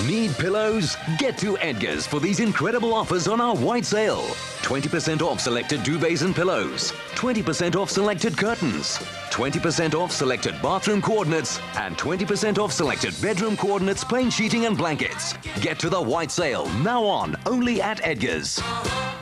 Need pillows? Get to Edgars for these incredible offers on our white sale. 20% off selected duvets and pillows, 20% off selected curtains, 20% off selected bathroom coordinates, and 20% off selected bedroom coordinates, plain sheeting and blankets. Get to the white sale now on, only at Edgars.